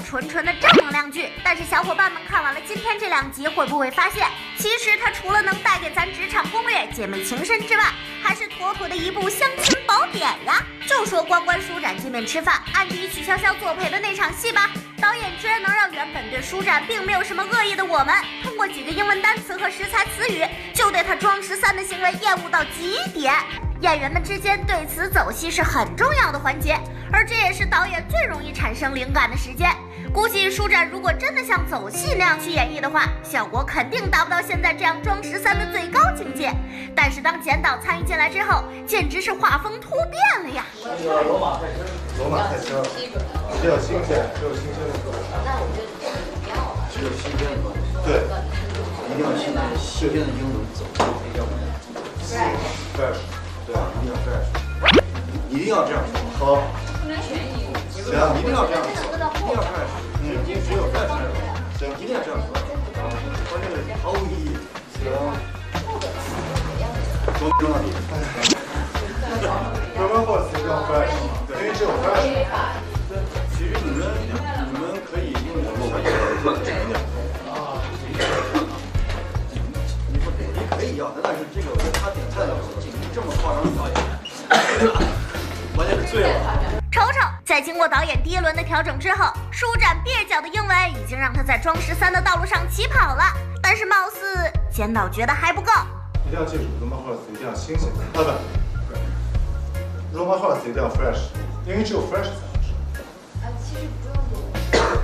纯纯的正能量剧。但是小伙伴们看完了今天这2集，会不会发现，其实它除了能带给咱职场攻略、姐妹情深之外，还是妥妥的一部相亲宝典呀！就说关关舒展见面吃饭，暗地曲筱绡作陪的那场戏吧，导演居然能让原本对舒展并没有什么恶意的我们，通过几个英文单词和实材词语，就对他装13的行为厌恶到极点。演员们之间对词走戏是很重要的环节，而这也是导演最容易产生灵感的时间。估计舒展如果真的像走戏那样去演绎的话，效果肯定达不到现在这样装13的最高境界。但是当剪导参与进来之后，简直是画风突变了呀！ 那个罗马菜车，比较新鲜，只有新鲜的做。 那我觉得不要了， 只有新鲜的做。 对， 一定要新鲜的英文走，要不然。 fresh， 对啊，一定要 fresh， 一定要这样说。 好。 行，一定要这样说，一定要 fresh， 只有 fresh 才有。行，一定要这样说。关键是毫无意义。行。说到底。 Roman horse 一定要 fresh， 因为只有 fresh。 其实你们可以用网络做这一点。你可以要，但是这个跟他点菜的时候，这么夸张的表演，完全是醉了。 瞅瞅，在经过导演第1轮的调整之后，舒展蹩脚的英文已经让他在装13的道路上起跑了。但是貌似剪导觉得还不够， 一定要记住 ，Roman horse 一定要新鲜，不，Roman horse 一定要 fresh， 因为只有 fresh 才好吃。 其实不用多。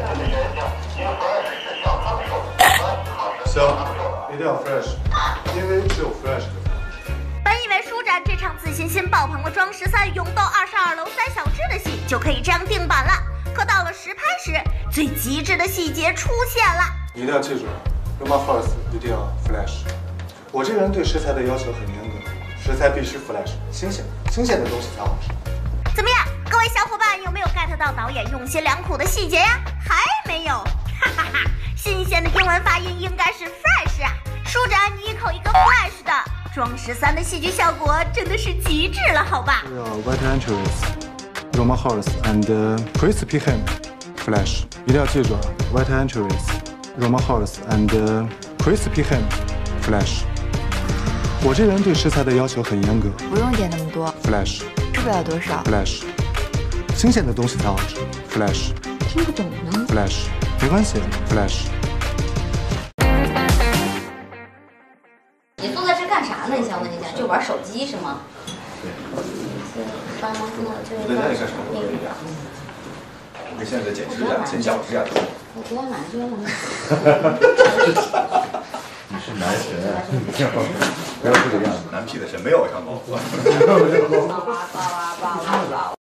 行，一定要 fresh， 因为只有 fresh 才好吃。 本以为舒展这场自信心爆棚的装13勇斗22楼3小只的戏就可以这样定版了，可到了实拍时，最极致的细节出现了。 一定要记住 ，Roman horse 一定要 fresh。我这人对食材的要求很严格，食材必须 fresh， 新鲜的东西才好吃。 怎么样，各位小伙伴有没有 get 到导演用心良苦的细节呀？还没有，哈哈哈！新鲜的英文发音应该是 fresh 啊！舒展你一口一个 flash 的，装13的戏剧效果真的是极致了，好吧 ？White anchovies, Roman horse and crispy ham, flesh。一定要记住啊 ，White anchovies, Roman horse and crispy ham, flesh。我这人对食材的要求很严格， 不用点那么多 ，flesh。 吃不了多少 ，flesh。新鲜的东西才好吃 ，flesh。 听不懂呢 ，flesh。没关系 ，flesh。 你坐在这干啥呢？你想问一下，就玩手机是吗？ 对。 帮忙跟我就是在家里干啥？我现在在剪指甲，剪脚指甲。 我昨天晚上就问了。 你是男神，不要这个样子，男痞的神没有上过。